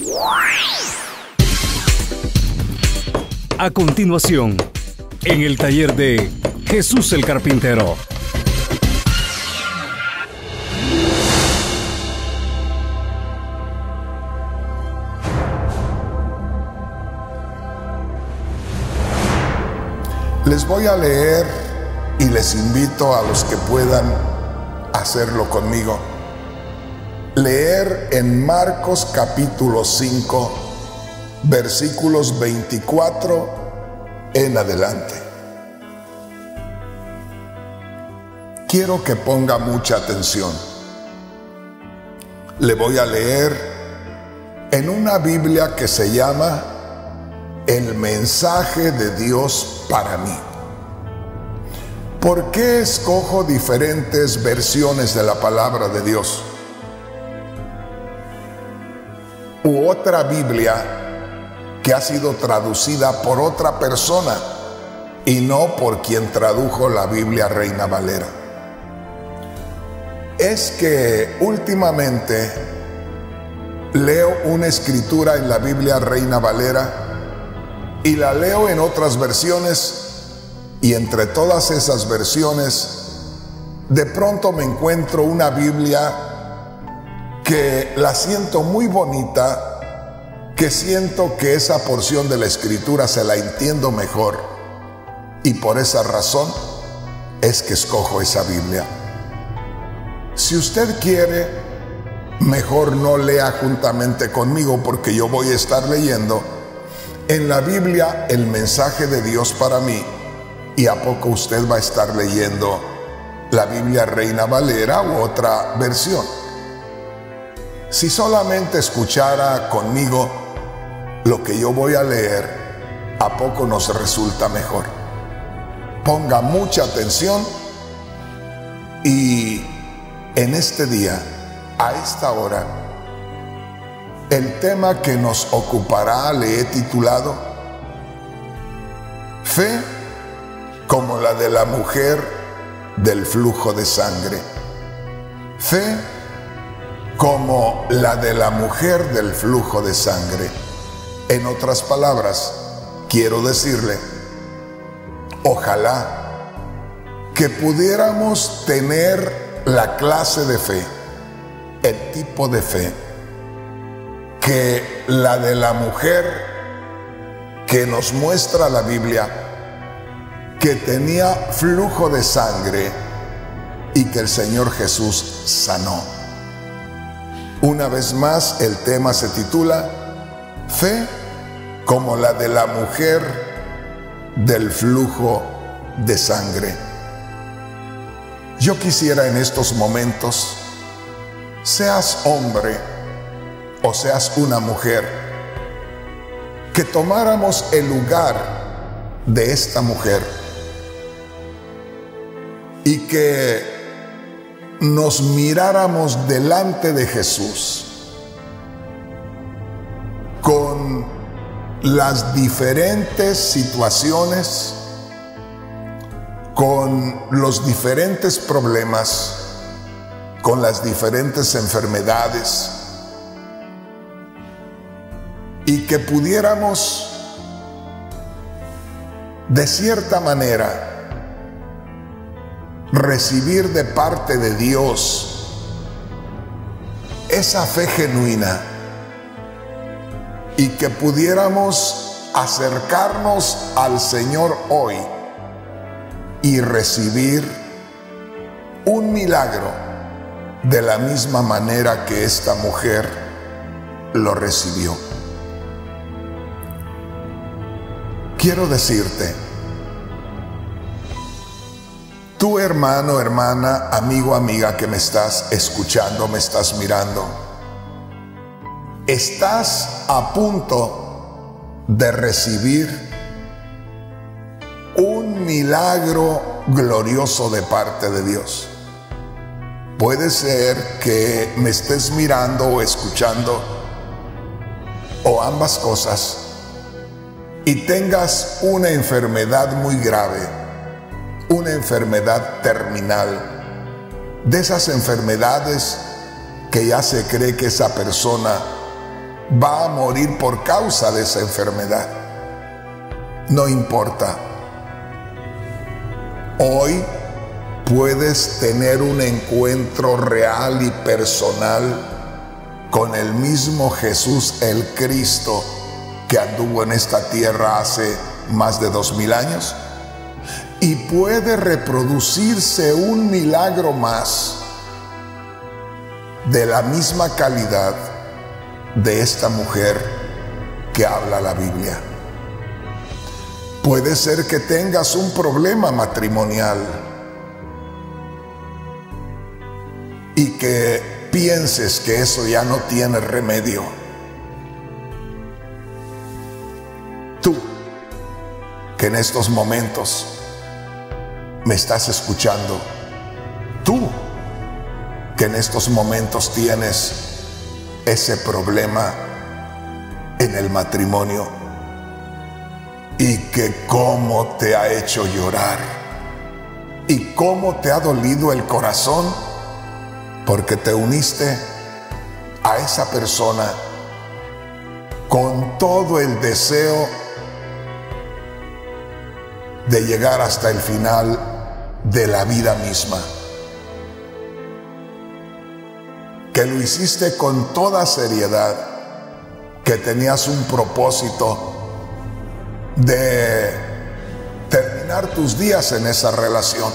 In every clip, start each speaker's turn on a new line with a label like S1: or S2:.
S1: A continuación, en el taller de Jesús el Carpintero.
S2: Les voy a leer y les invito a los que puedan hacerlo conmigo. Leer en Marcos capítulo 5, versículos 24 en adelante. Quiero que ponga mucha atención. Le voy a leer en una Biblia que se llama El mensaje de Dios para mí. ¿Por qué escojo diferentes versiones de la palabra de Dios? U otra Biblia que ha sido traducida por otra persona y no por quien tradujo la Biblia Reina Valera. Es que últimamente leo una escritura en la Biblia Reina Valera y la leo en otras versiones, y entre todas esas versiones de pronto me encuentro una Biblia que la siento muy bonita, que siento que esa porción de la escritura se la entiendo mejor, y por esa razón es que escojo esa Biblia. Si usted quiere, mejor no lea juntamente conmigo, porque yo voy a estar leyendo en la Biblia El mensaje de Dios para mí, y a poco usted va a estar leyendo la Biblia Reina Valera u otra versión. Si solamente escuchara conmigo lo que yo voy a leer, a poco nos resulta mejor. Ponga mucha atención y en este día, a esta hora, el tema que nos ocupará le he titulado Fe como la de la mujer del flujo de sangre. Fe como la de la mujer del flujo de sangre. En otras palabras, quiero decirle, ojalá que pudiéramos tener la clase de fe, el tipo de fe, que la de la mujer que nos muestra la Biblia, que tenía flujo de sangre y que el Señor Jesús sanó. Una vez más, el tema se titula Fe como la de la mujer del flujo de sangre. Yo quisiera en estos momentos, seas hombre o seas una mujer, que tomáramos el lugar de esta mujer y que nos miráramos delante de Jesús con las diferentes situaciones, con los diferentes problemas, con las diferentes enfermedades, y que pudiéramos de cierta manera recibir de parte de Dios esa fe genuina, y que pudiéramos acercarnos al Señor hoy y recibir un milagro de la misma manera que esta mujer lo recibió. Quiero decirte, tú hermano, hermana, amigo, amiga que me estás escuchando, me estás mirando, estás a punto de recibir un milagro glorioso de parte de Dios. Puede ser que me estés mirando o escuchando, o ambas cosas, y tengas una enfermedad muy grave, una enfermedad terminal, de esas enfermedades que ya se cree que esa persona va a morir por causa de esa enfermedad. No importa. Hoy puedes tener un encuentro real y personal con el mismo Jesús el Cristo que anduvo en esta tierra hace más de 2000 años, y puede reproducirse un milagro más de la misma calidad de esta mujer que habla la Biblia. Puede ser que tengas un problema matrimonial y que pienses que eso ya no tiene remedio. Tú, que en estos momentos me estás escuchando, tú, que en estos momentos tienes ese problema en el matrimonio y que cómo te ha hecho llorar y cómo te ha dolido el corazón porque te uniste a esa persona con todo el deseo de llegar hasta el final de la vida misma, que lo hiciste con toda seriedad, que tenías un propósito de terminar tus días en esa relación,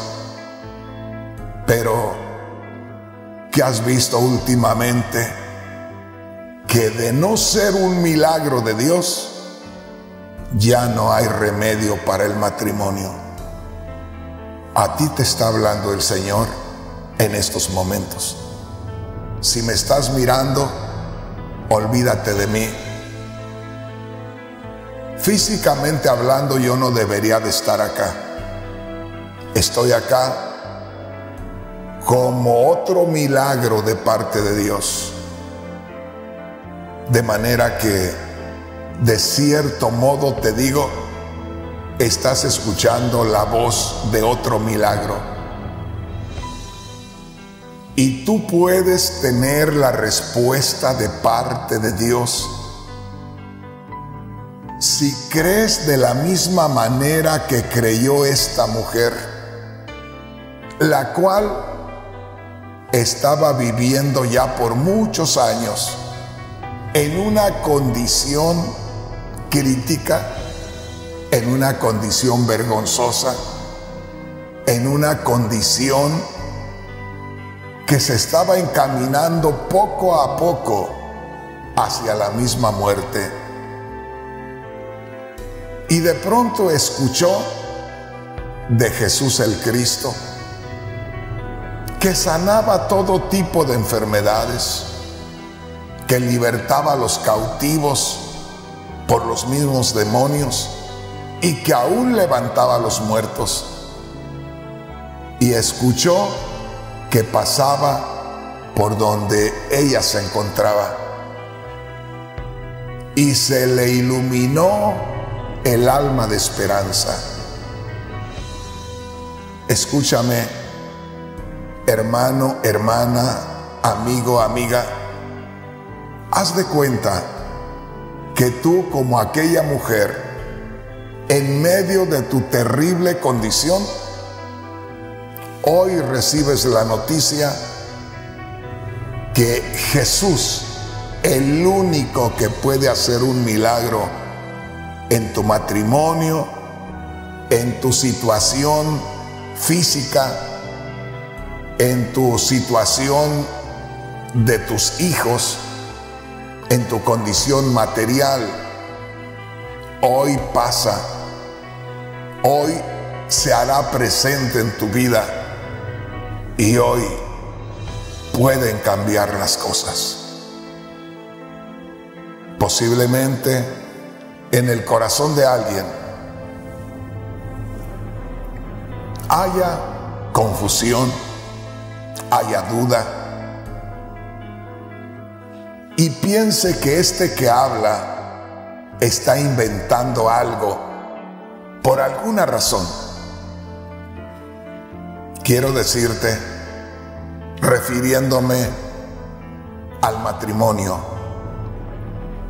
S2: pero que has visto últimamente que de no ser un milagro de Dios, ya no hay remedio para el matrimonio. A ti te está hablando el Señor en estos momentos. Si me estás mirando, olvídate de mí. Físicamente hablando, yo no debería de estar acá. Estoy acá como otro milagro de parte de Dios. De manera que, de cierto modo te digo, estás escuchando la voz de otro milagro. Y tú puedes tener la respuesta de parte de Dios si crees de la misma manera que creyó esta mujer, la cual estaba viviendo ya por muchos años en una condición crítica, en una condición vergonzosa, en una condición que se estaba encaminando poco a poco hacia la misma muerte. Y de pronto escuchó de Jesús el Cristo, que sanaba todo tipo de enfermedades, que libertaba a los cautivos por los mismos demonios y que aún levantaba a los muertos. Y escuchó que pasaba por donde ella se encontraba y se le iluminó el alma de esperanza. Escúchame, hermano, hermana, amigo, amiga, haz de cuenta que tú, como aquella mujer, en medio de tu terrible condición, hoy recibes la noticia que Jesús, el único que puede hacer un milagro en tu matrimonio, en tu situación física, en tu situación de tus hijos, en tu condición material, hoy pasa, hoy se hará presente en tu vida y hoy pueden cambiar las cosas. Posiblemente en el corazón de alguien haya confusión, haya duda, y piense que este que habla está inventando algo por alguna razón. Quiero decirte, refiriéndome al matrimonio,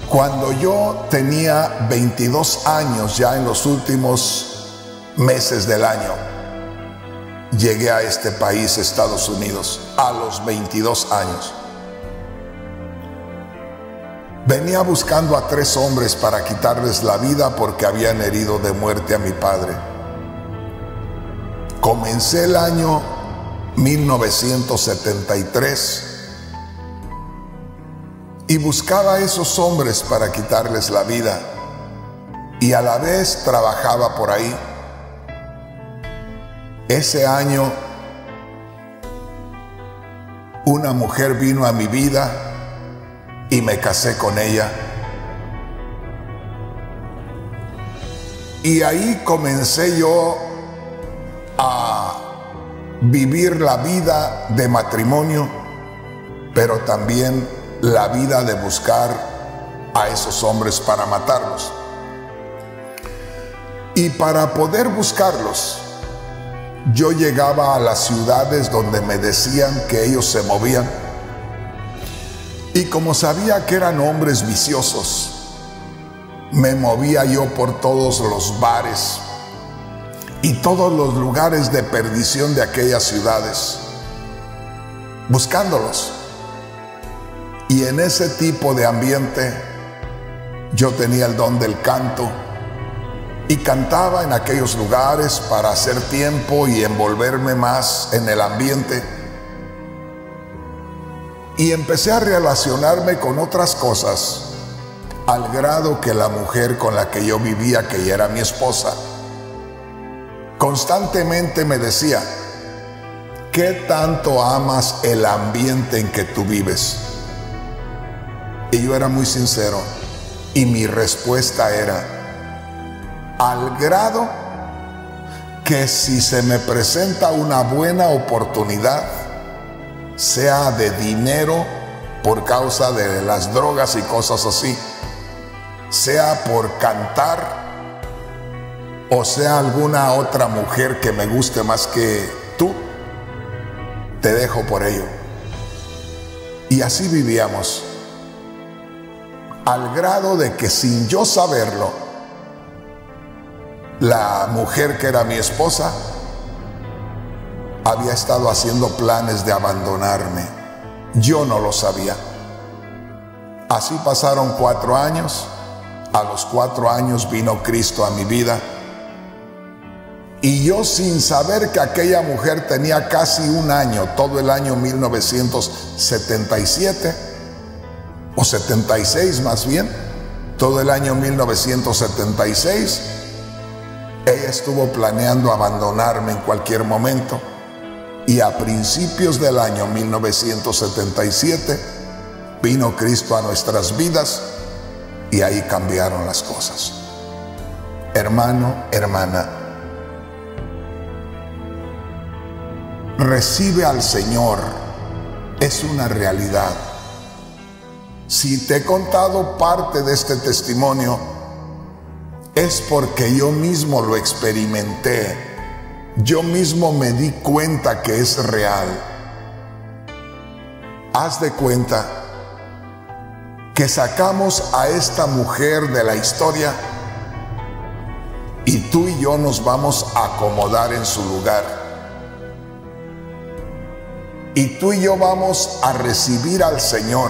S2: Cuando yo tenía 22 años, ya en los últimos meses del año, llegué a este país, Estados Unidos, a los 22 años. Venía buscando a 3 hombres para quitarles la vida porque habían herido de muerte a mi padre. Comencé el año 1973 y buscaba a esos hombres para quitarles la vida, y a la vez trabajaba por ahí. Ese año una mujer vino a mi vida y me casé con ella, y ahí comencé yo a vivir la vida de matrimonio, pero también la vida de buscar a esos hombres para matarlos. Y para poder buscarlos, yo llegaba a las ciudades donde me decían que ellos se movían, y como sabía que eran hombres viciosos, me movía yo por todos los bares y todos los lugares de perdición de aquellas ciudades, buscándolos. Y en ese tipo de ambiente yo tenía el don del canto y cantaba en aquellos lugares para hacer tiempo y envolverme más en el ambiente. Y empecé a relacionarme con otras cosas, al grado que la mujer con la que yo vivía, que ya era mi esposa, constantemente me decía: ¿qué tanto amas el ambiente en que tú vives? Y yo era muy sincero, y mi respuesta era: al grado que si se me presenta una buena oportunidad, sea de dinero por causa de las drogas y cosas así, sea por cantar, o sea alguna otra mujer que me guste más que tú, te dejo por ello. Y así vivíamos, al grado de que sin yo saberlo, la mujer que era mi esposa había estado haciendo planes de abandonarme. Yo no lo sabía. Así pasaron 4 años. A los 4 años vino Cristo a mi vida, y yo, sin saber que aquella mujer tenía casi un año, todo el año 1977, o 76 más bien, todo el año 1976, ella estuvo planeando abandonarme en cualquier momento. Y a principios del año 1977 vino Cristo a nuestras vidas, y ahí cambiaron las cosas. Hermano, hermana, recibe al Señor, es una realidad. Si te he contado parte de este testimonio, es porque yo mismo lo experimenté, yo mismo me di cuenta que es real. Haz de cuenta que sacamos a esta mujer de la historia, y tú y yo nos vamos a acomodar en su lugar. Y tú y yo vamos a recibir al Señor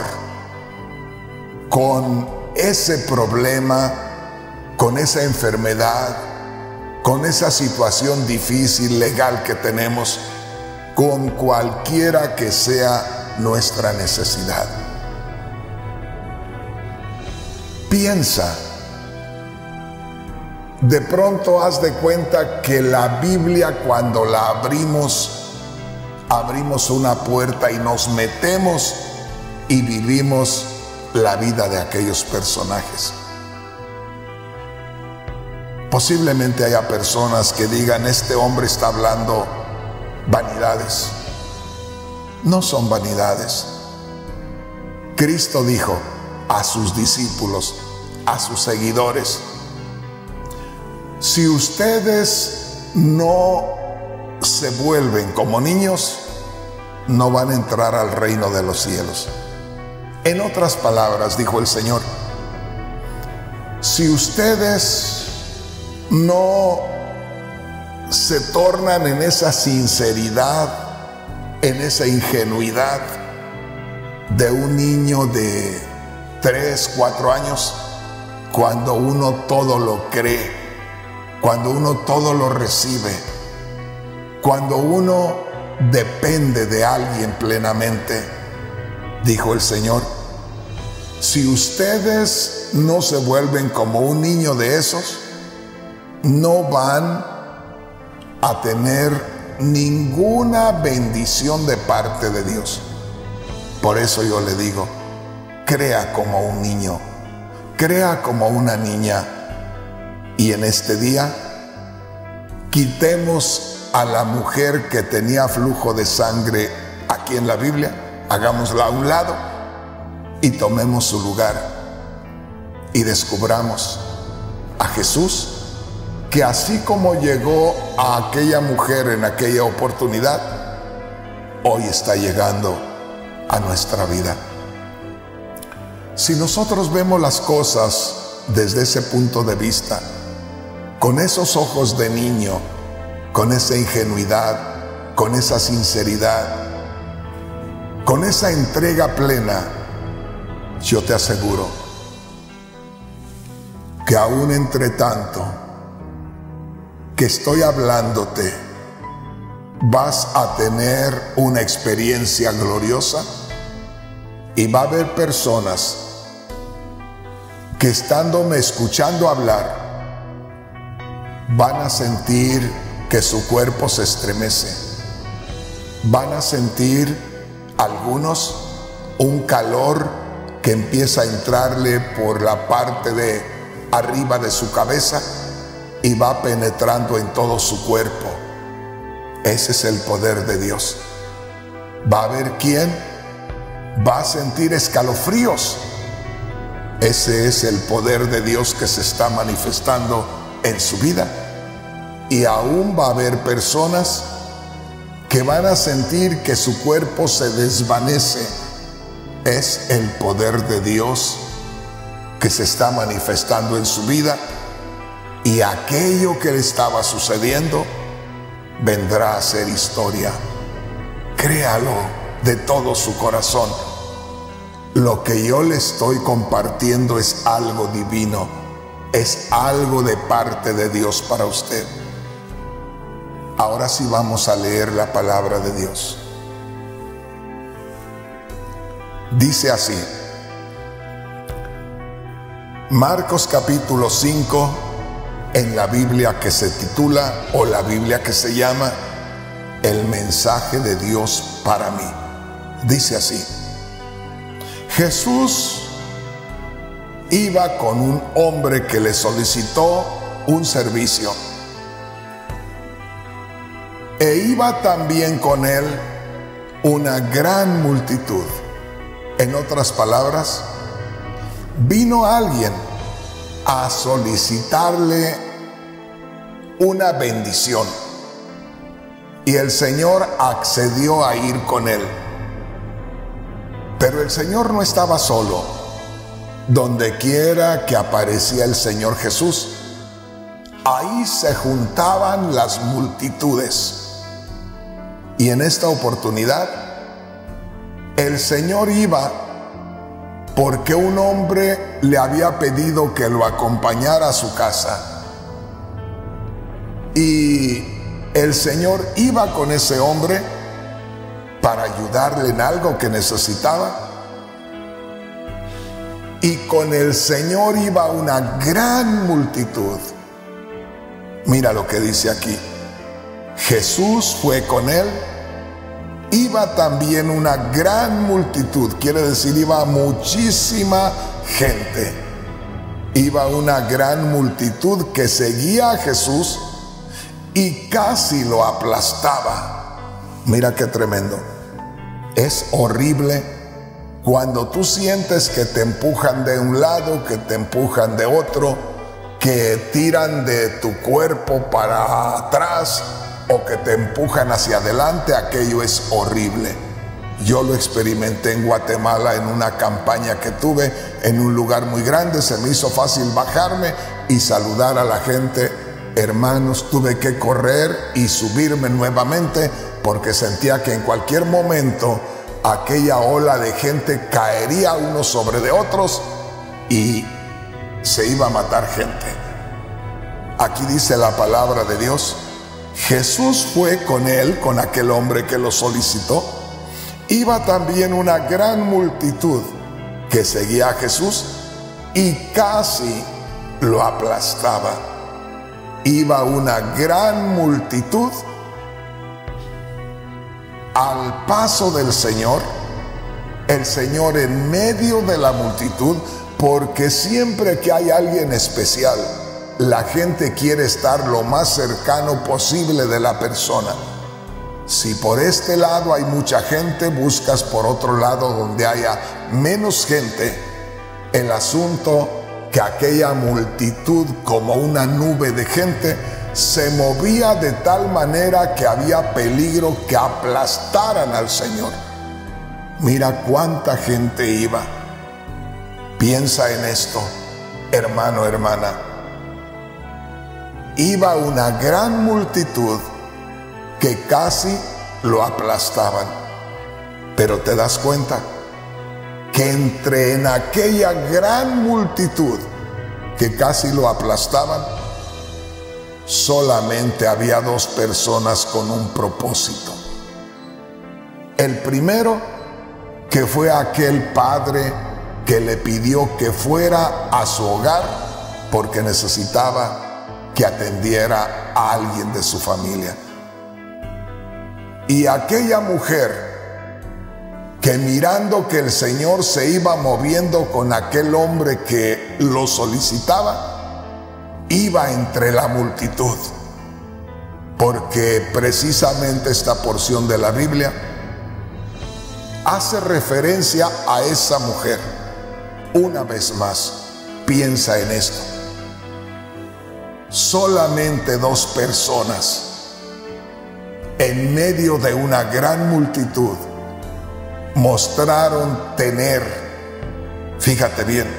S2: con ese problema, con esa enfermedad, con esa situación difícil legal que tenemos, con cualquiera que sea nuestra necesidad. Piensa, de pronto haz de cuenta que la Biblia, cuando la abrimos una puerta y nos metemos y vivimos la vida de aquellos personajes. Posiblemente haya personas que digan: este hombre está hablando vanidades. No son vanidades. Cristo dijo a sus discípulos, a sus seguidores: si ustedes no se vuelven como niños, no van a entrar al reino de los cielos. En otras palabras, dijo el Señor, si ustedes no se tornan en esa sinceridad, en esa ingenuidad de un niño de 3, 4 años, cuando uno todo lo cree, cuando uno todo lo recibe, cuando uno depende de alguien plenamente, dijo el Señor, si ustedes no se vuelven como un niño de esos, no van a tener ninguna bendición de parte de Dios. Por eso yo le digo, crea como un niño, crea como una niña. Y en este día, quitemos a la mujer que tenía flujo de sangre aquí en la Biblia, hagámosla a un lado y tomemos su lugar y descubramos a Jesús, que así como llegó a aquella mujer en aquella oportunidad, hoy está llegando a nuestra vida. Si nosotros vemos las cosas desde ese punto de vista, con esos ojos de niño, con esa ingenuidad, con esa sinceridad, con esa entrega plena, yo te aseguro que aún entre tanto que estoy hablándote, vas a tener una experiencia gloriosa y va a haber personas que estándome escuchando hablar, van a sentir que su cuerpo se estremece, van a sentir algunos un calor que empieza a entrarle por la parte de arriba de su cabeza y va penetrando en todo su cuerpo. Ese es el poder de Dios. Va a haber quien va a sentir escalofríos. Ese es el poder de Dios que se está manifestando en su vida. Y aún va a haber personas que van a sentir que su cuerpo se desvanece. Es el poder de Dios que se está manifestando en su vida, y aquello que le estaba sucediendo vendrá a ser historia. Créalo de todo su corazón. Lo que yo le estoy compartiendo es algo divino, es algo de parte de Dios para usted. Ahora sí vamos a leer la palabra de Dios. Dice así, Marcos capítulo 5, en la Biblia que se titula, o la Biblia que se llama, El mensaje de Dios para mí. Dice así, Jesús iba con un hombre que le solicitó un servicio, e iba también con él una gran multitud. En otras palabras, vino alguien a solicitarle una bendición, y el Señor accedió a ir con él. Pero el Señor no estaba solo. Donde quiera que aparecía el Señor Jesús, ahí se juntaban las multitudes. Y en esta oportunidad, el Señor iba porque un hombre le había pedido que lo acompañara a su casa. Y el Señor iba con ese hombre para ayudarle en algo que necesitaba. Y con el Señor iba una gran multitud. Mira lo que dice aquí. Jesús fue con él. Iba también una gran multitud, quiere decir, iba muchísima gente. Iba una gran multitud que seguía a Jesús y casi lo aplastaba. Mira qué tremendo. Es horrible cuando tú sientes que te empujan de un lado, que te empujan de otro, que tiran de tu cuerpo para atrás o que te empujan hacia adelante. Aquello es horrible. Yo lo experimenté en Guatemala en una campaña que tuve en un lugar muy grande. Se me hizo fácil bajarme y saludar a la gente. Hermanos, tuve que correr y subirme nuevamente porque sentía que en cualquier momento aquella ola de gente caería unos sobre de otros y se iba a matar gente. Aquí dice la palabra de Dios: Jesús fue con él, con aquel hombre que lo solicitó. Iba también una gran multitud que seguía a Jesús y casi lo aplastaba. Iba una gran multitud al paso del Señor, el Señor en medio de la multitud, porque siempre que hay alguien especial, la gente quiere estar lo más cercano posible de la persona. Si por este lado hay mucha gente, buscas por otro lado donde haya menos gente. El asunto que aquella multitud, como una nube de gente, se movía de tal manera que había peligro que aplastaran al Señor. Mira cuánta gente iba. Piensa en esto, hermano, hermana. Iba una gran multitud que casi lo aplastaban. Pero te das cuenta que en aquella gran multitud que casi lo aplastaban, solamente había dos personas con un propósito. El primero, que fue aquel padre que le pidió que fuera a su hogar porque necesitaba que atendiera a alguien de su familia. Y aquella mujer que, mirando que el Señor se iba moviendo con aquel hombre que lo solicitaba, iba entre la multitud, porque precisamente esta porción de la Biblia hace referencia a esa mujer. Una vez más, piensa en esto. Solamente dos personas en medio de una gran multitud mostraron tener, fíjate bien,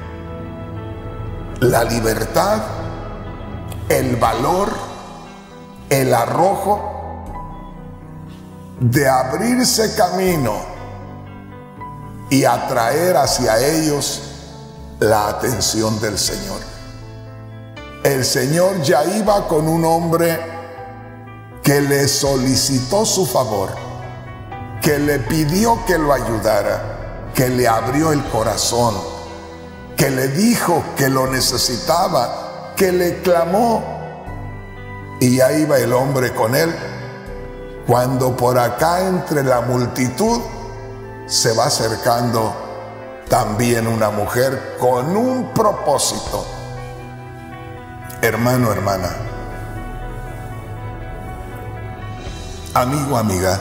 S2: la libertad, el valor, el arrojo de abrirse camino y atraer hacia ellos la atención del Señor. El Señor ya iba con un hombre que le solicitó su favor, que le pidió que lo ayudara, que le abrió el corazón, que le dijo que lo necesitaba, que le clamó. Y ahí iba el hombre con él, cuando por acá entre la multitud se va acercando también una mujer con un propósito. Hermano, hermana, amigo, amiga,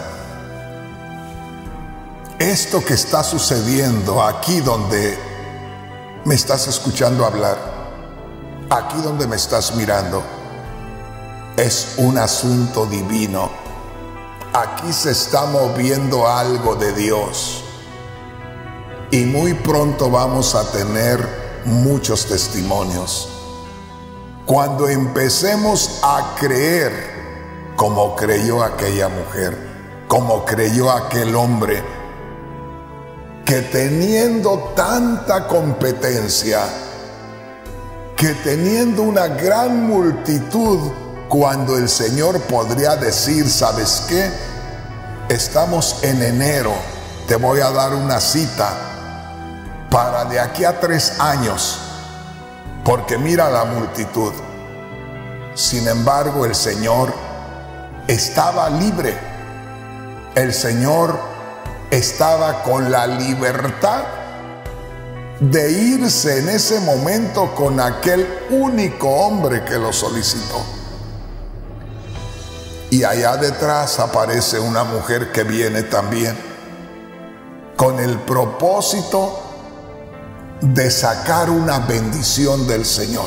S2: esto que está sucediendo aquí donde me estás escuchando hablar, aquí donde me estás mirando, es un asunto divino. Aquí se está moviendo algo de Dios y muy pronto vamos a tener muchos testimonios. Cuando empecemos a creer como creyó aquella mujer, como creyó aquel hombre, que teniendo tanta competencia, que teniendo una gran multitud, cuando el Señor podría decir: ¿sabes qué? Estamos en enero, te voy a dar una cita para de aquí a 3 años, porque mira la multitud. Sin embargo, el Señor estaba libre. El Señor estaba con la libertad de irse en ese momento con aquel único hombre que lo solicitó. Y allá detrás aparece una mujer que viene también con el propósito de sacar una bendición del Señor.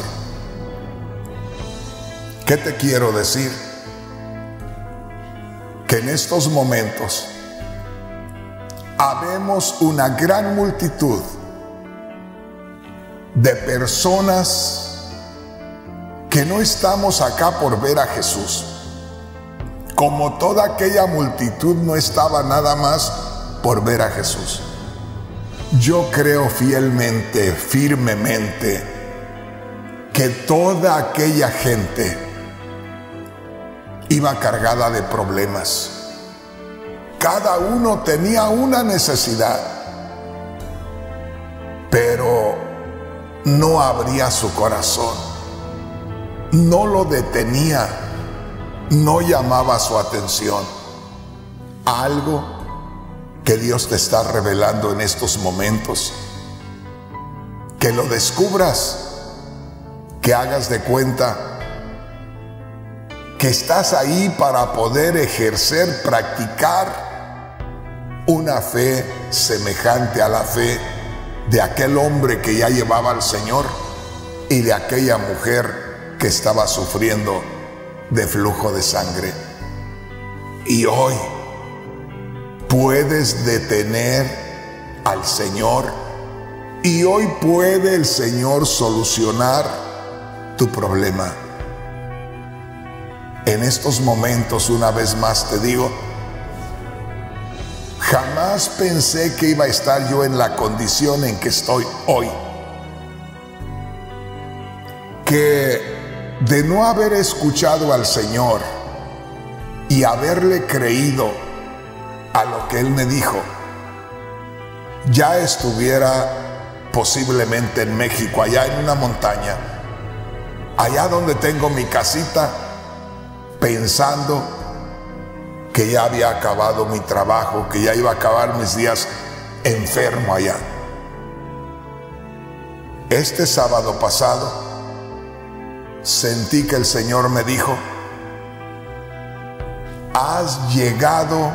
S2: ¿Qué te quiero decir? Que en estos momentos habemos una gran multitud de personas que no estamos acá por ver a Jesús. Como toda aquella multitud no estaba nada más por ver a Jesús. Yo creo fielmente, firmemente, que toda aquella gente iba cargada de problemas. Cada uno tenía una necesidad, pero no abría su corazón, no lo detenía, no llamaba su atención. Algo que Dios te está revelando en estos momentos, que lo descubras, que hagas de cuenta que estás ahí para poder ejercer, practicar una fe semejante a la fe de aquel hombre que ya llevaba al Señor y de aquella mujer que estaba sufriendo de flujo de sangre. Y hoy puedes detener al Señor, y hoy puede el Señor solucionar tu problema. En estos momentos, una vez más te digo, jamás pensé que iba a estar yo en la condición en que estoy hoy. Que de no haber escuchado al Señor y haberle creído a lo que Él me dijo, ya estuviera posiblemente en México, allá en una montaña, allá donde tengo mi casita, pensando que ya había acabado mi trabajo, que ya iba a acabar mis días enfermo allá. Este sábado pasado sentí que el Señor me dijo: has llegado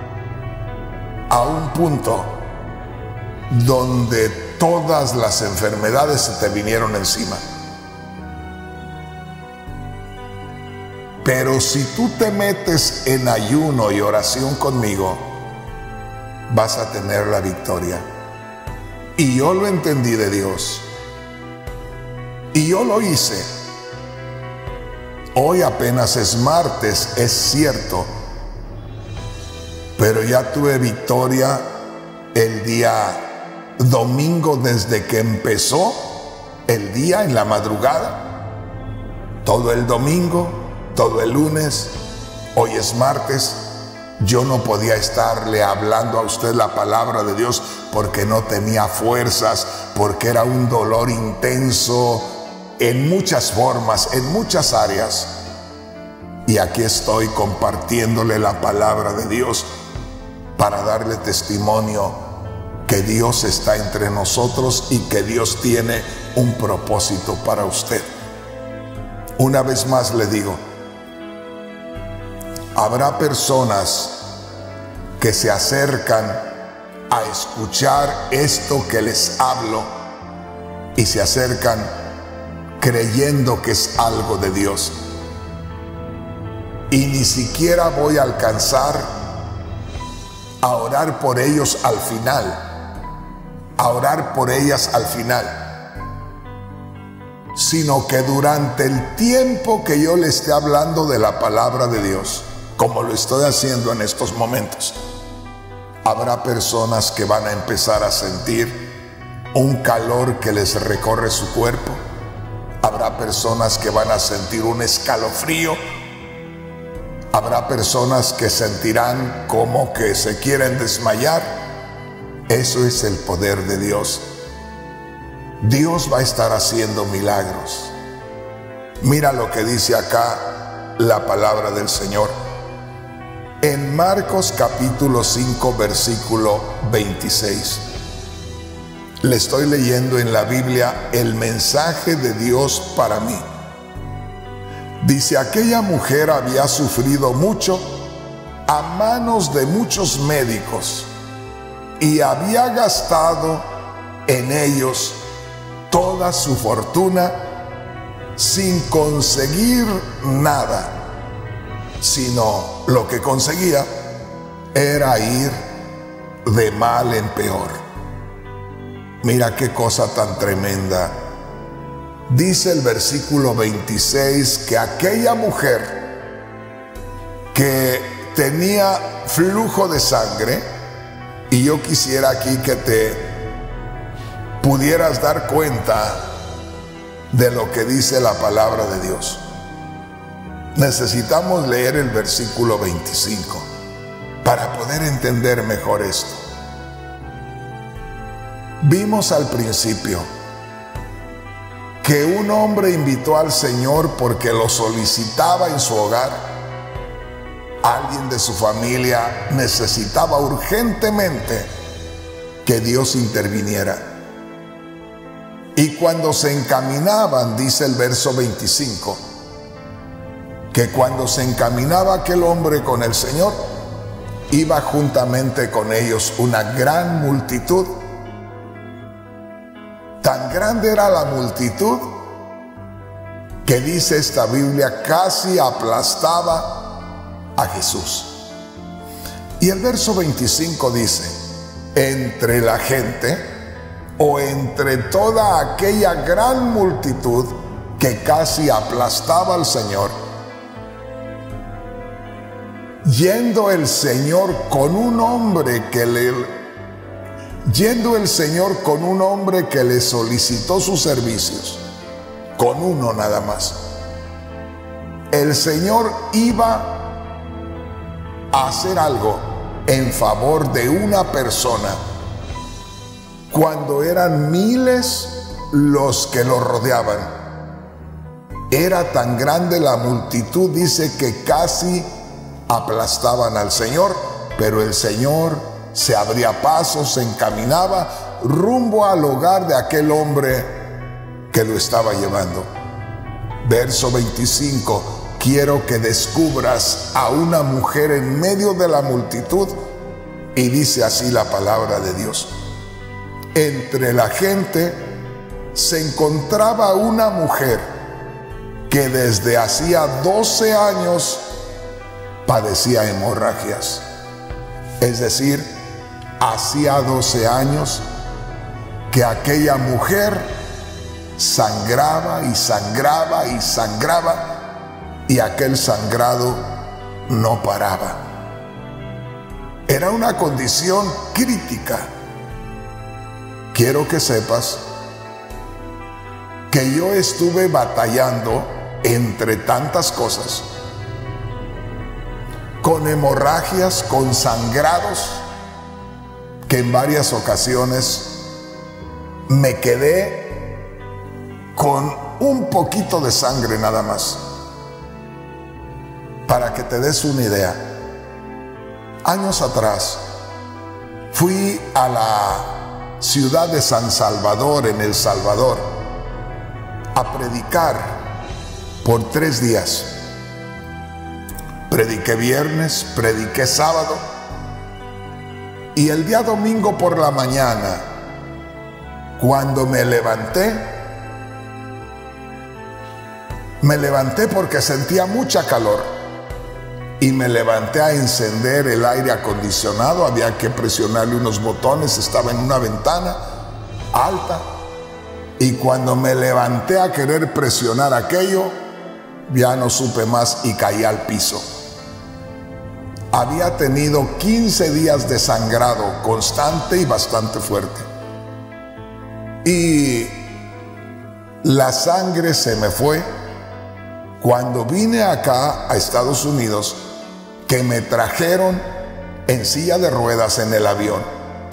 S2: a un punto donde todas las enfermedades se te vinieron encima. Pero si tú te metes en ayuno y oración conmigo, vas a tener la victoria. Y yo lo entendí de Dios. Y yo lo hice. Hoy apenas es martes, es cierto, pero ya tuve victoria el día domingo desde que empezó el día en la madrugada. Todo el domingo, todo el lunes, hoy es martes. Yo no podía estarle hablando a usted la palabra de Dios porque no tenía fuerzas, porque era un dolor intenso en muchas formas, en muchas áreas. Y aquí estoy compartiéndole la palabra de Dios para darle testimonio que Dios está entre nosotros y que Dios tiene un propósito para usted. Una vez más le digo, habrá personas que se acercan a escuchar esto que les hablo y se acercan creyendo que es algo de Dios. Y ni siquiera voy a alcanzar a orar por ellos al final, a orar por ellas al final, sino que durante el tiempo que yo le esté hablando de la palabra de Dios, como lo estoy haciendo en estos momentos, habrá personas que van a empezar a sentir un calor que les recorre su cuerpo. Habrá personas que van a sentir un escalofrío. Habrá personas que sentirán como que se quieren desmayar. Eso es el poder de Dios. Dios va a estar haciendo milagros. Mira lo que dice acá la palabra del Señor. En Marcos capítulo 5 versículo 26. Le estoy leyendo en la Biblia el mensaje de Dios para mí. Dice, aquella mujer había sufrido mucho a manos de muchos médicos y había gastado en ellos toda su fortuna sin conseguir nada, sino lo que conseguía era ir de mal en peor. Mira qué cosa tan tremenda. Dice el versículo 26 que aquella mujer que tenía flujo de sangre, y yo quisiera aquí que te pudieras dar cuenta de lo que dice la palabra de Dios. Necesitamos leer el versículo 25 para poder entender mejor esto. Vimos al principio que un hombre invitó al Señor porque lo solicitaba en su hogar. Alguien de su familia necesitaba urgentemente que Dios interviniera. Y cuando se encaminaban, dice el verso 25, que cuando se encaminaba aquel hombre con el Señor, iba juntamente con ellos una gran multitud. Tan grande era la multitud que, dice esta Biblia, casi aplastaba a Jesús. Y el verso 25 dice: entre la gente, o entre toda aquella gran multitud que casi aplastaba al Señor, yendo el Señor con un hombre que le solicitó sus servicios, con uno nada más. El Señor iba a hacer algo en favor de una persona cuando eran miles los que lo rodeaban. Era tan grande la multitud, dice, que casi aplastaban al Señor, pero el Señor se abría paso, se encaminaba rumbo al hogar de aquel hombre que lo estaba llevando. Verso 25: quiero que descubras a una mujer en medio de la multitud. Y dice así la palabra de Dios: entre la gente se encontraba una mujer que desde hacía 12 años padecía hemorragias. Es decir, hacía 12 años que aquella mujer sangraba y sangraba y sangraba, y aquel sangrado no paraba. Era una condición crítica. Quiero que sepas que yo estuve batallando entre tantas cosas, con hemorragias, con sangrados, que en varias ocasiones me quedé con un poquito de sangre nada más. Para que te des una idea, años atrás fui a la ciudad de San Salvador, en El Salvador, a predicar por 3 días. Prediqué viernes, prediqué sábado, y el día domingo por la mañana, cuando me levanté porque sentía mucha calor, y me levanté a encender el aire acondicionado. Había que presionarle unos botones, estaba en una ventana alta, y cuando me levanté a querer presionar aquello, ya no supe más y caí al piso. Había tenido 15 días de sangrado constante y bastante fuerte, y la sangre se me fue cuando vine acá a Estados Unidos, que me trajeron en silla de ruedas en el avión.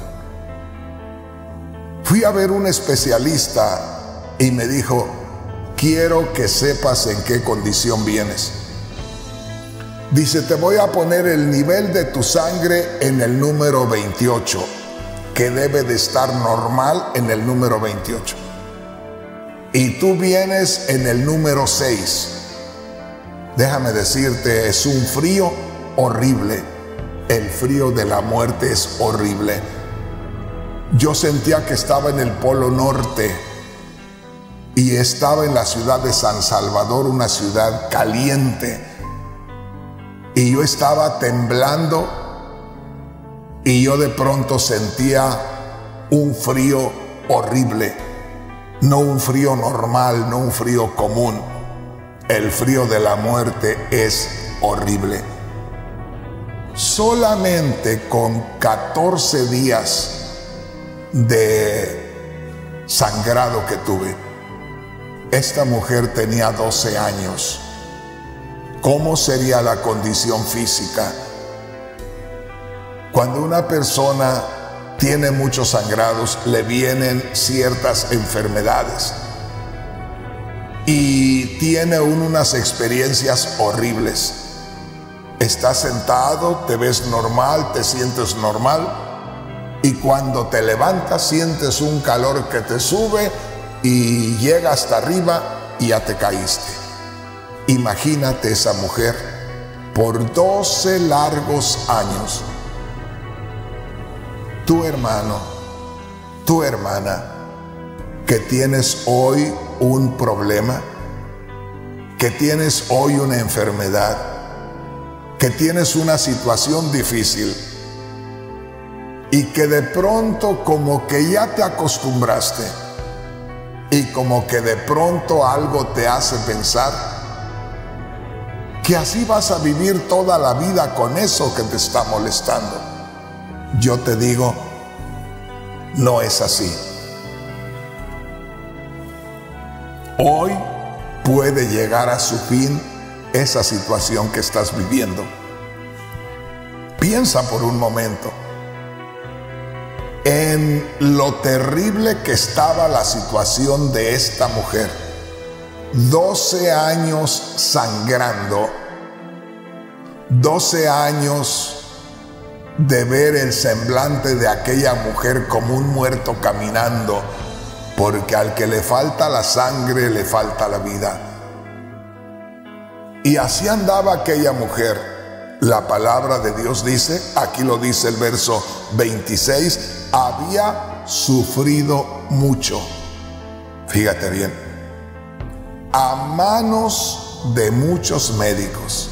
S2: Fui a ver un especialista y me dijo: quiero que sepas en qué condición vienes. Dice: te voy a poner el nivel de tu sangre en el número 28, que debe de estar normal en el número 28. Y tú vienes en el número 6. Déjame decirte, es un frío horrible. El frío de la muerte es horrible. Yo sentía que estaba en el Polo Norte y estaba en la ciudad de San Salvador, una ciudad caliente. Y yo estaba temblando y yo de pronto sentía un frío horrible, no un frío normal, no un frío común. El frío de la muerte es horrible. Solamente con 14 días de sangrado que tuve, esta mujer tenía 12 años. ¿Cómo sería la condición física? Cuando una persona tiene muchos sangrados, le vienen ciertas enfermedades y tiene unas experiencias horribles. Estás sentado, te ves normal, te sientes normal, y cuando te levantas sientes un calor que te sube y llega hasta arriba y ya te caíste. Imagínate esa mujer por 12 largos años. Tu hermano, tu hermana, que tienes hoy un problema, que tienes hoy una enfermedad, que tienes una situación difícil y que de pronto como que ya te acostumbraste y como que de pronto algo te hace pensar que así vas a vivir toda la vida con eso que te está molestando. Yo te digo, no es así. Hoy puede llegar a su fin esa situación que estás viviendo. Piensa por un momento en lo terrible que estaba la situación de esta mujer. 12 años sangrando, 12 años de ver el semblante de aquella mujer como un muerto caminando, porque al que le falta la sangre le falta la vida. Y así andaba aquella mujer. La palabra de Dios dice, aquí lo dice el verso 26, había sufrido mucho. Fíjate bien, a manos de muchos médicos.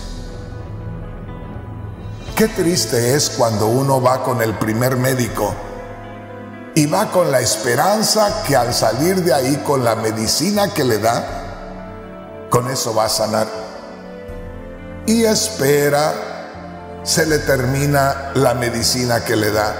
S2: Qué triste es cuando uno va con el primer médico y va con la esperanza que al salir de ahí con la medicina que le da, con eso va a sanar. Y espera, se le termina la medicina que le da.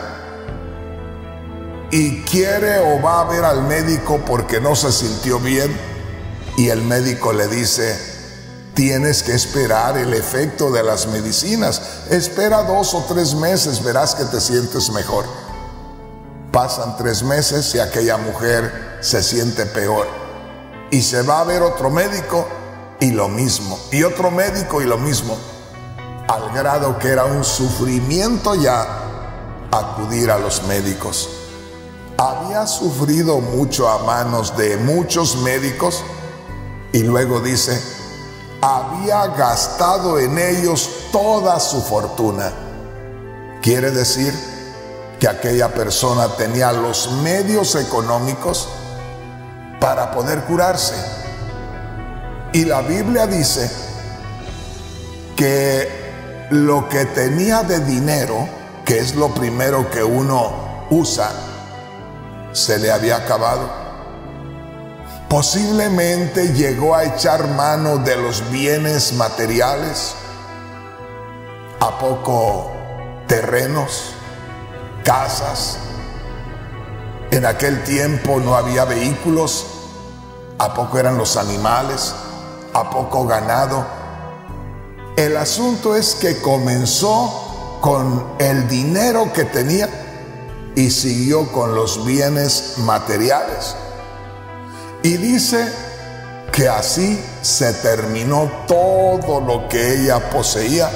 S2: Y quiere o va a ver al médico porque no se sintió bien. Y el médico le dice, tienes que esperar el efecto de las medicinas. Espera 2 o 3 meses, verás que te sientes mejor. Pasan 3 meses y aquella mujer se siente peor. Y se va a ver otro médico y lo mismo. Y otro médico y lo mismo. Al grado que era un sufrimiento ya acudir a los médicos. Había sufrido mucho a manos de muchos médicos y luego dice, había gastado en ellos toda su fortuna. Quiere decir que aquella persona tenía los medios económicos para poder curarse. Y la Biblia dice que lo que tenía de dinero, que es lo primero que uno usa, se le había acabado. Posiblemente llegó a echar mano de los bienes materiales. ¿A poco terrenos, casas? En aquel tiempo no había vehículos. ¿A poco eran los animales? ¿A poco ganado? El asunto es que comenzó con el dinero que tenía y siguió con los bienes materiales. Y dice que así se terminó todo lo que ella poseía.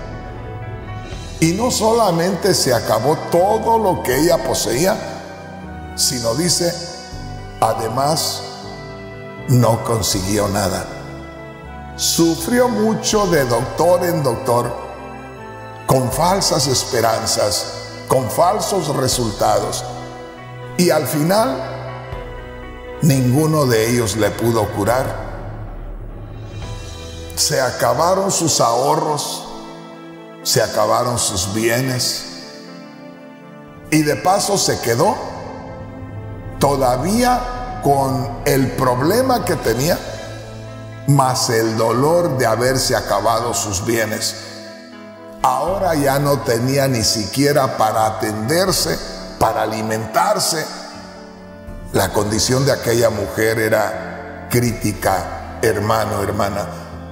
S2: Y no solamente se acabó todo lo que ella poseía, sino dice, además, no consiguió nada. Sufrió mucho de doctor en doctor, con falsas esperanzas, con falsos resultados. Y al final, ninguno de ellos le pudo curar. Se acabaron sus ahorros, se acabaron sus bienes, y de paso se quedó todavía con el problema que tenía, más el dolor de haberse acabado sus bienes. Ahora ya no tenía ni siquiera para atenderse, para alimentarse. La condición de aquella mujer era crítica, hermano, hermana.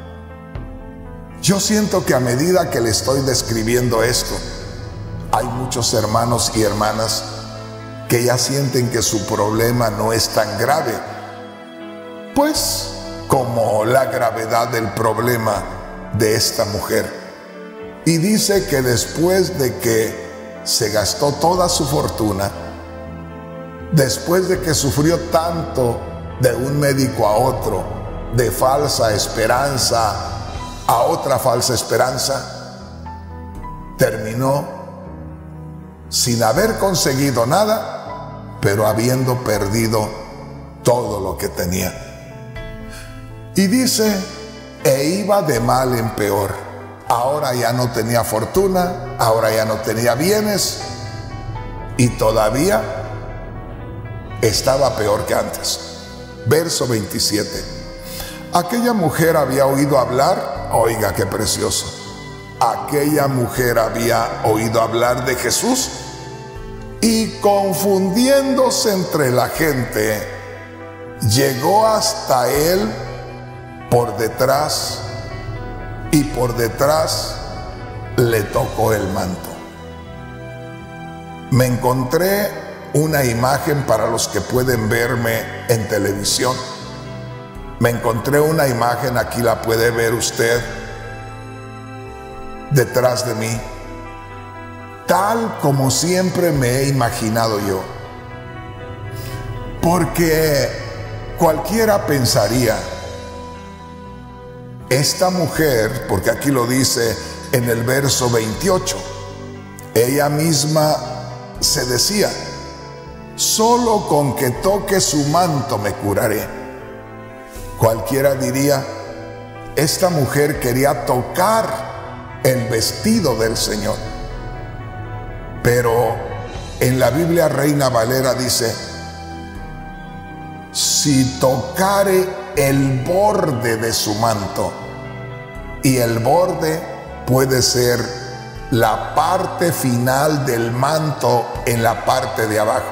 S2: Yo siento que a medida que le estoy describiendo esto, hay muchos hermanos y hermanas que ya sienten que su problema no es tan grave, pues como la gravedad del problema de esta mujer. Y dice que después de que se gastó toda su fortuna, después de que sufrió tanto de un médico a otro, de falsa esperanza a otra falsa esperanza, terminó sin haber conseguido nada, pero habiendo perdido todo lo que tenía. Y dice, e iba de mal en peor. Ahora ya no tenía fortuna, ahora ya no tenía bienes, y todavía estaba peor que antes. Verso 27. Aquella mujer había oído hablar, oiga qué precioso, aquella mujer había oído hablar de Jesús, y confundiéndose entre la gente, llegó hasta él por detrás, y por detrás le tocó el manto. Me encontré una imagen para los que pueden verme en televisión. Me encontré una imagen, aquí la puede ver usted, detrás de mí, tal como siempre me he imaginado yo. Porque cualquiera pensaría, esta mujer, porque aquí lo dice en el verso 28, ella misma se decía, solo con que toque su manto me curaré. Cualquiera diría, esta mujer quería tocar el vestido del Señor. Pero en la Biblia Reina Valera dice, si tocare el borde de su manto, y el borde puede ser la parte final del manto en la parte de abajo.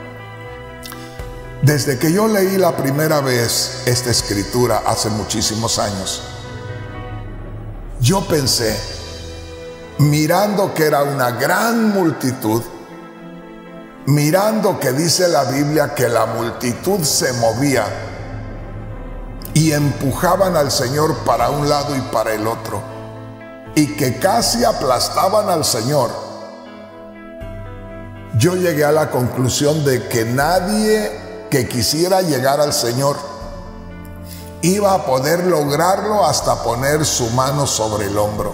S2: Desde que yo leí la primera vez esta escritura hace muchísimos años, yo pensé, mirando que era una gran multitud, mirando que dice la Biblia que la multitud se movía y empujaban al Señor para un lado y para el otro, y que casi aplastaban al Señor, yo llegué a la conclusión de que nadie que quisiera llegar al Señor iba a poder lograrlo hasta poner su mano sobre el hombro.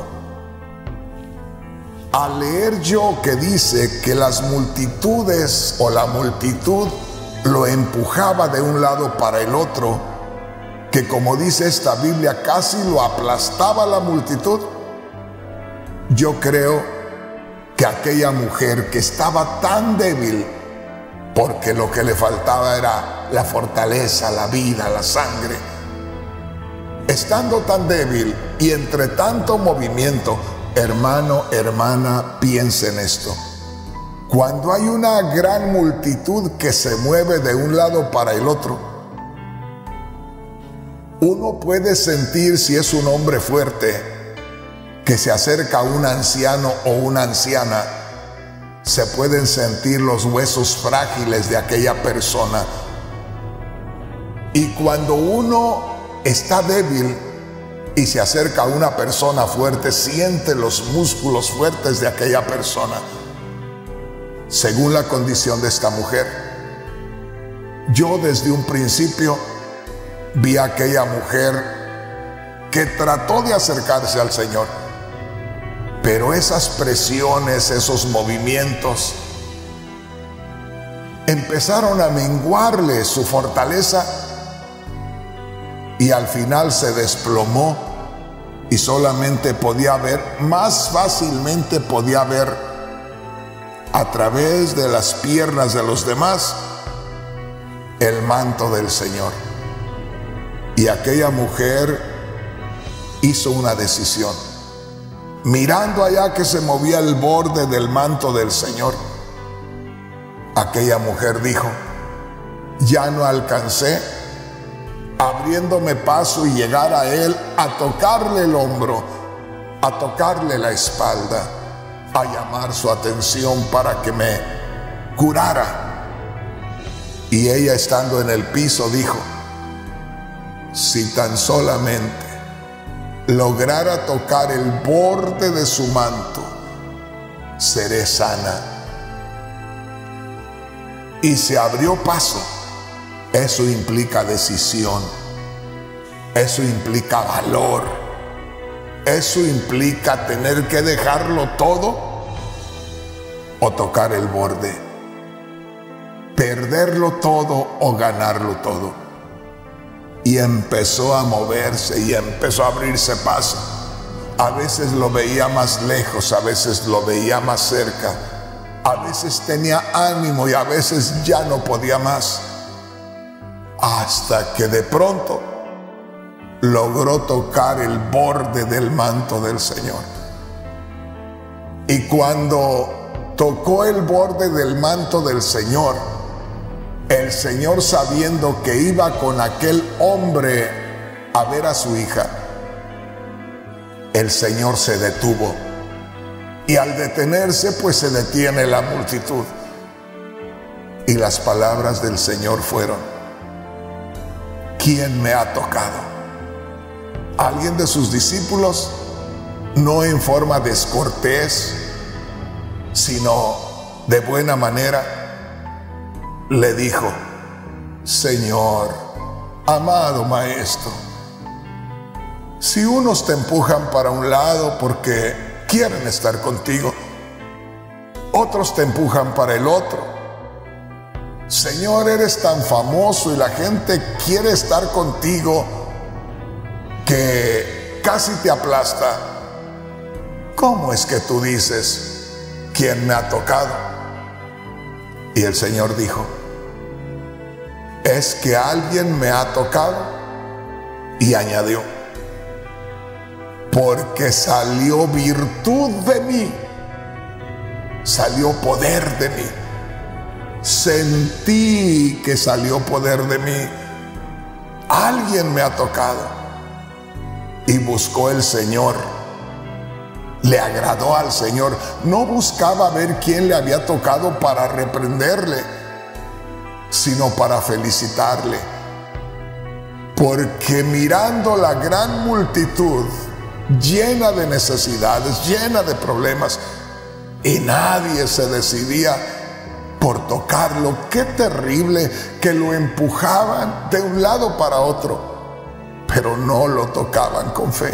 S2: Al leer yo que dice que las multitudes o la multitud lo empujaba de un lado para el otro, que como dice esta Biblia casi lo aplastaba la multitud, yo creo que aquella mujer que estaba tan débil, porque lo que le faltaba era la fortaleza, la vida, la sangre, estando tan débil y entre tanto movimiento, hermano, hermana, piensa en esto. Cuando hay una gran multitud que se mueve de un lado para el otro, uno puede sentir, si es un hombre fuerte que se acerca a un anciano o una anciana, se pueden sentir los huesos frágiles de aquella persona. Y cuando uno está débil y se acerca a una persona fuerte, siente los músculos fuertes de aquella persona. Según la condición de esta mujer, yo desde un principio vi a aquella mujer que trató de acercarse al Señor, pero esas presiones, esos movimientos empezaron a menguarle su fortaleza, y al final se desplomó y solamente podía ver, más fácilmente podía ver a través de las piernas de los demás el manto del Señor. Y aquella mujer hizo una decisión. Mirando allá que se movía el borde del manto del Señor, aquella mujer dijo: ya no alcancé, abriéndome paso y llegar a él, a tocarle el hombro, a tocarle la espalda, a llamar su atención para que me curara. Y ella, estando en el piso, dijo: si tan solamente lograra tocar el borde de su manto, seré sana. Y se abrió paso. Eso implica decisión, eso implica valor, eso implica tener que dejarlo todo o tocar el borde, perderlo todo o ganarlo todo. Y empezó a moverse y empezó a abrirse paso. A veces lo veía más lejos, a veces lo veía más cerca, a veces tenía ánimo y a veces ya no podía más. Hasta que de pronto logró tocar el borde del manto del Señor. Y cuando tocó el borde del manto del Señor, el Señor, sabiendo que iba con aquel hombre a ver a su hija, el Señor se detuvo. Y al detenerse, pues se detiene la multitud. Y las palabras del Señor fueron: ¿quién me ha tocado? Alguien de sus discípulos, no en forma descortés, sino de buena manera, le dijo: Señor, amado Maestro, si unos te empujan para un lado porque quieren estar contigo, otros te empujan para el otro. Señor, eres tan famoso y la gente quiere estar contigo que casi te aplasta. ¿Cómo es que tú dices: ¿quién me ha tocado? Y el Señor dijo: es que alguien me ha tocado. Y añadió: porque salió virtud de mí, salió poder de mí. Sentí que salió poder de mí. Alguien me ha tocado. Y buscó el Señor. Le agradó al Señor. No buscaba ver quién le había tocado para reprenderle, sino para felicitarle. Porque mirando la gran multitud llena de necesidades, llena de problemas, y nadie se decidía por tocarlo. Qué terrible que lo empujaban de un lado para otro, pero no lo tocaban con fe.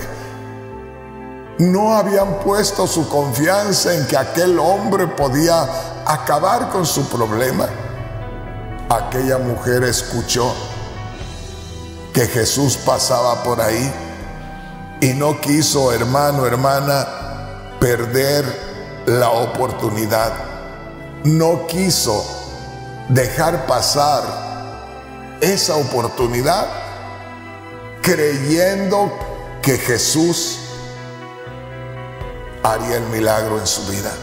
S2: No habían puesto su confianza en que aquel hombre podía acabar con su problema. Aquella mujer escuchó que Jesús pasaba por ahí y no quiso, hermano, hermana, perder la oportunidad. No quiso dejar pasar esa oportunidad, creyendo que Jesús haría el milagro en su vida.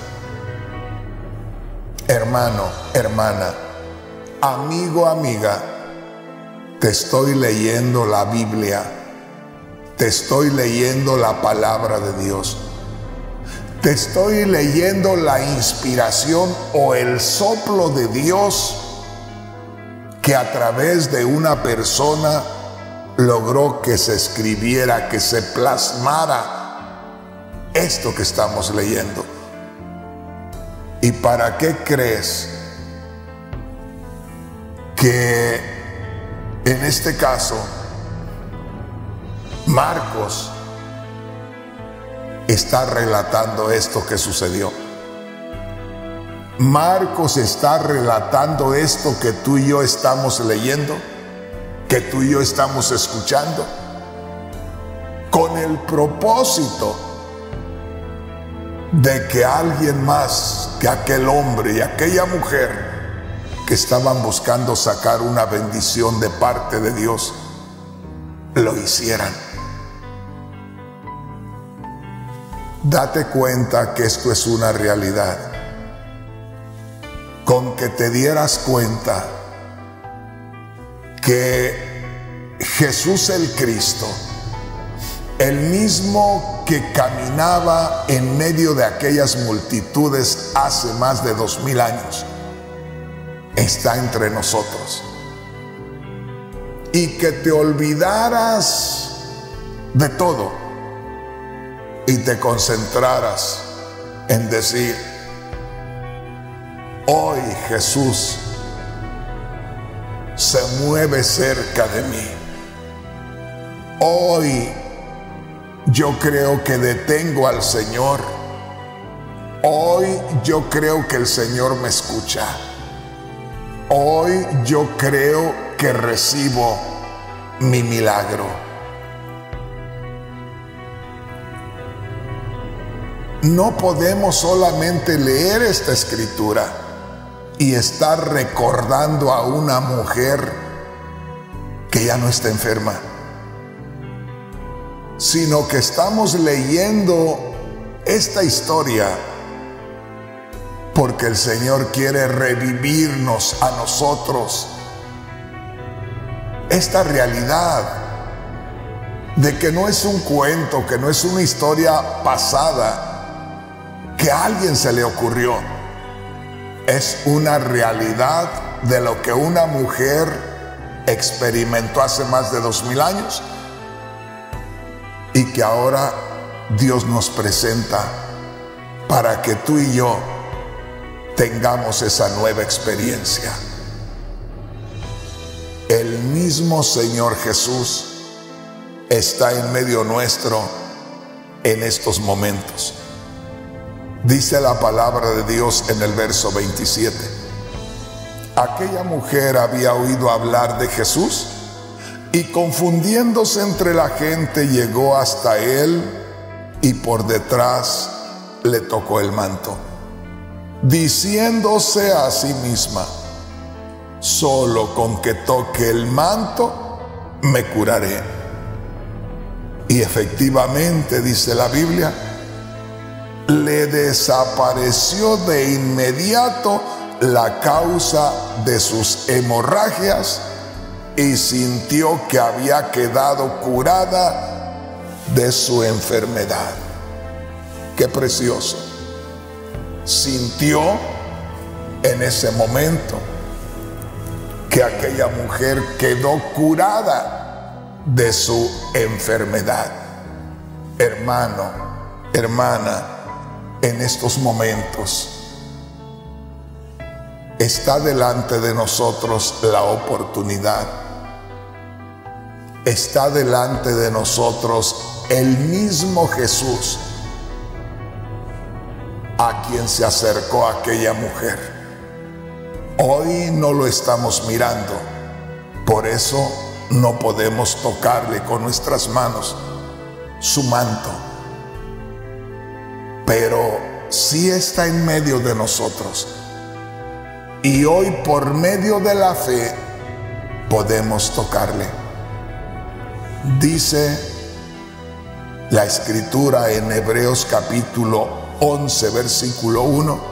S2: Hermano, hermana, amigo, amiga, te estoy leyendo la Biblia, te estoy leyendo la palabra de Dios. Te estoy leyendo la inspiración o el soplo de Dios que a través de una persona logró que se escribiera, que se plasmara esto que estamos leyendo. ¿Y para qué crees que en este caso Marcos está relatando esto que sucedió? Marcos está relatando esto que tú y yo estamos leyendo, que tú y yo estamos escuchando, con el propósito de que alguien más que aquel hombre y aquella mujer que estaban buscando sacar una bendición de parte de Dios, lo hicieran. Date cuenta que esto es una realidad. Con que te dieras cuenta que Jesús el Cristo, el mismo que caminaba en medio de aquellas multitudes hace más de 2000 años, está entre nosotros. Y que te olvidaras de todo y te concentraras en decir: hoy Jesús se mueve cerca de mí. Hoy yo creo que detengo al Señor. Hoy yo creo que el Señor me escucha. Hoy yo creo que recibo mi milagro. No podemos solamente leer esta escritura y estar recordando a una mujer que ya no está enferma, sino que estamos leyendo esta historia porque el Señor quiere revivirnos a nosotros esta realidad de que no es un cuento, que no es una historia pasada que a alguien se le ocurrió. Es una realidad de lo que una mujer experimentó hace más de 2000 años y que ahora Dios nos presenta para que tú y yo tengamos esa nueva experiencia. El mismo Señor Jesús está en medio nuestro en estos momentos. Dice la palabra de Dios en el verso 27. Aquella mujer había oído hablar de Jesús y, confundiéndose entre la gente, llegó hasta él y por detrás le tocó el manto, diciéndose a sí misma: solo con que toque el manto me curaré. Y efectivamente, dice la Biblia, le desapareció de inmediato la causa de sus hemorragias y sintió que había quedado curada de su enfermedad. Qué precioso. Sintió en ese momento que aquella mujer quedó curada de su enfermedad. Hermano, hermana, en estos momentos está delante de nosotros la oportunidad. Está delante de nosotros el mismo Jesús a quien se acercó aquella mujer. Hoy no lo estamos mirando, por eso no podemos tocarle con nuestras manos su manto, pero sí está en medio de nosotros. Y hoy, por medio de la fe, podemos tocarle. Dice la Escritura en Hebreos capítulo 11, versículo 1: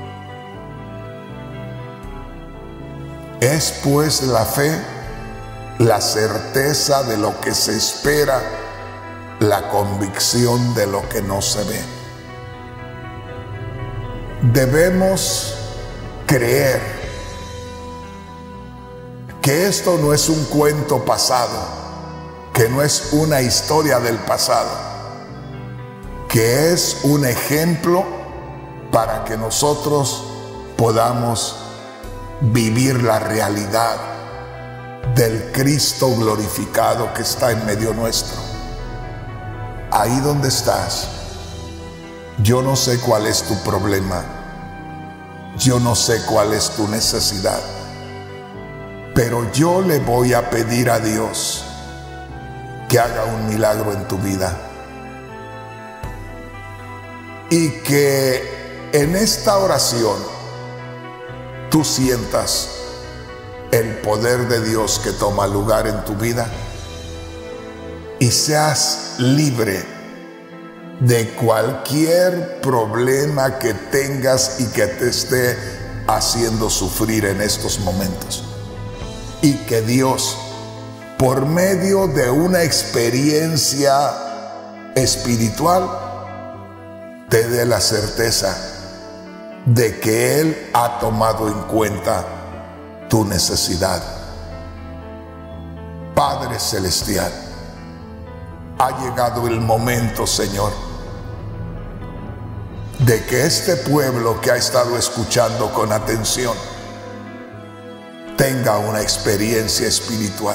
S2: es pues la fe la certeza de lo que se espera, la convicción de lo que no se ve. Debemos creer que esto no es un cuento pasado, que no es una historia del pasado, que es un ejemplo para que nosotros podamos vivir la realidad del Cristo glorificado que está en medio nuestro. Ahí donde estás, yo no sé cuál es tu problema, yo no sé cuál es tu necesidad, pero yo le voy a pedir a Dios que haga un milagro en tu vida. y que en esta oración tú sientas el poder de Dios que toma lugar en tu vida y seas libre de cualquier problema que tengas y que te esté haciendo sufrir en estos momentos. Y que Dios, por medio de una experiencia espiritual, te dé la certeza de que Él ha tomado en cuenta tu necesidad. Padre Celestial, ha llegado el momento, Señor, de que este pueblo que ha estado escuchando con atención tenga una experiencia espiritual.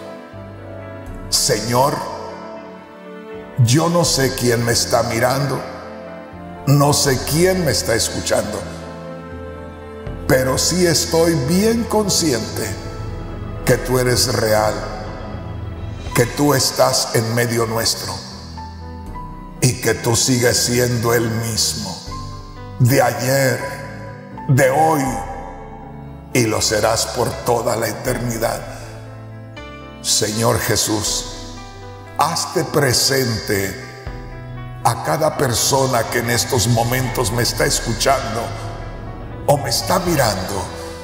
S2: Señor, yo no sé quién me está mirando, no sé quién me está escuchando, pero sí estoy bien consciente que tú eres real, que tú estás en medio nuestro y que tú sigues siendo el mismo de ayer, de hoy, y lo serás por toda la eternidad. Señor Jesús, hazte presente a cada persona que en estos momentos me está escuchando o me está mirando.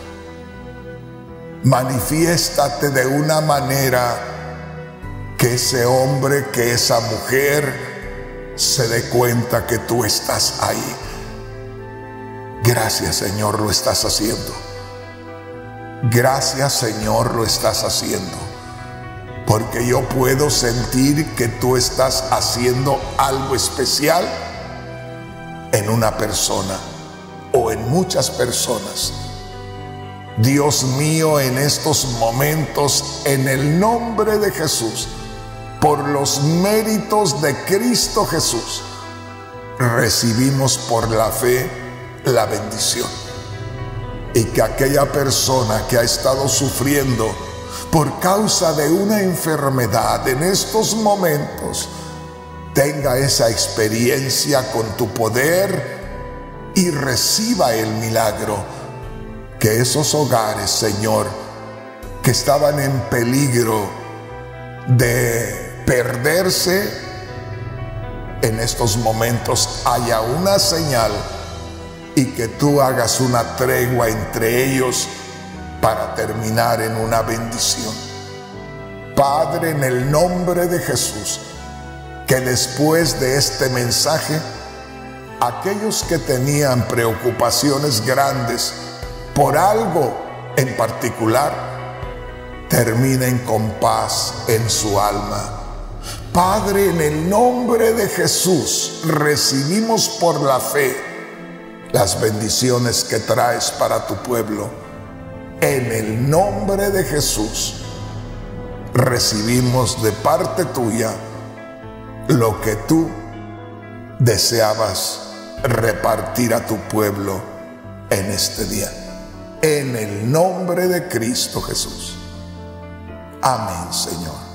S2: Manifiéstate de una manera que ese hombre, que esa mujer se dé cuenta que tú estás ahí. Gracias, Señor, lo estás haciendo. Gracias, Señor, lo estás haciendo. Porque yo puedo sentir que tú estás haciendo algo especial en una persona o en muchas personas. Dios mío, en estos momentos, en el nombre de Jesús, por los méritos de Cristo Jesús, recibimos por la fe la bendición. Y que aquella persona que ha estado sufriendo por causa de una enfermedad en estos momentos tenga esa experiencia con tu poder y reciba el milagro. Que esos hogares, Señor, que estaban en peligro de perderse, en estos momentos haya una señal y que tú hagas una tregua entre ellos para terminar en una bendición. Padre, en el nombre de Jesús, que después de este mensaje, aquellos que tenían preocupaciones grandes por algo en particular, terminen con paz en su alma. Padre, en el nombre de Jesús, recibimos por la fe las bendiciones que traes para tu pueblo. En el nombre de Jesús, recibimos de parte tuya lo que tú deseabas repartir a tu pueblo en este día. En el nombre de Cristo Jesús. Amén, Señor.